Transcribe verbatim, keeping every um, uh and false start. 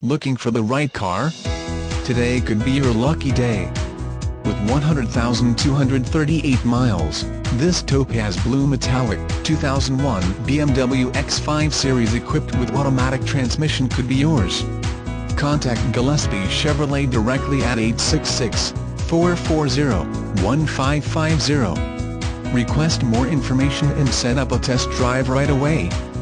Looking for the right car? Today could be your lucky day. With one hundred thousand two hundred thirty-eight miles, this Topaz Blue Metallic two thousand one B M W X five Series equipped with automatic transmission could be yours. Contact Gillespie Chevrolet directly at eight six six, four four zero, one five five zero. Request more information and set up a test drive right away.